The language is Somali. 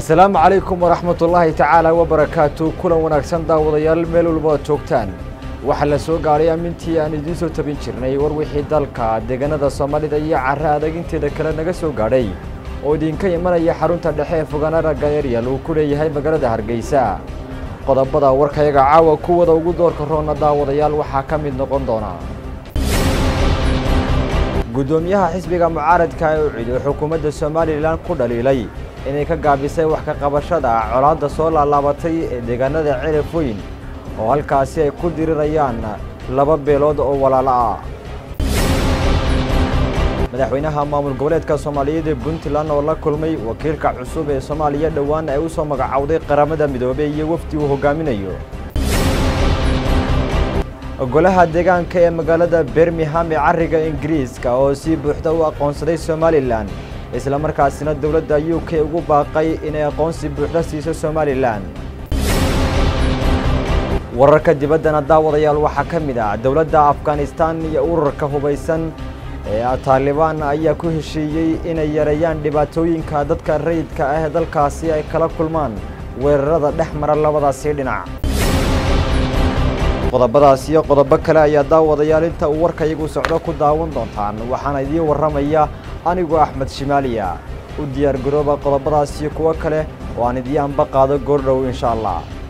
السلام عليكم ورحمة الله تعالى وبركاته. كل وناكسن داوديال meel walba joogtaan waxa la soo gaaray amintii aan idin soo tabin jirnay war wixii dalka deegaanada Soomaalida iyo carra adaginteeda kale naga soo gaaray oo idinka imanaya xarunta dhexe ee fogaanada Gaariyaal uu ku leeyahay magaalada Hargeysa. qodobada warkayaga caawa kuwada ugu doorka roona daawadayaal waxa ka mid noqon doona gudoomiyaha xisbiga mucaaradka ee u ciiday xukuumadda Soomaaliland ku dhaliilay inay ka gaabisay wax ka qabashada colaadda soo laabatay ee deegaanada Cirifooyin oo halkaasi ay ku dirirayaan laba beelood oo walaalo ah. madaxweynaha maamul goboleedka Soomaaliyeed ee Puntland oo la kulmay wakiilka cusub ee Soomaaliya dhawaan ay u soo magacawday qaramada midoobay iyo wafdi uu hogaaminayo. golaha deegaanka ee magaalada Birmingham ee cariga Ingiriiska oo si buuxda u aqoonsaday Somaliland isla markaasina dawladda UK ugu baaqay inay aqoonsi buuxda siiso Somaliland. wararka dibadda daawadayaal waxa ka mid ah dawladda Afghanistan iyo ururka hubeysan ee Taliban ayaa ku heshiiyay inay yareeyaan dhibaatooyinka dadka rayidka ah ee dalkaasi ay kala kulmaan weerarada dhexmara labadaasi dhinac. qodobadaas iyo qodobo kale ayaa daawadayaal inta uu warkayagu socdo ku daawan doontaan waxaan idin waramaya anigu Axmed Shimaaliya u diyaar garooba qodobadaas iyo kuwa kale oo aan idin anba qaado goordhow insha Allah.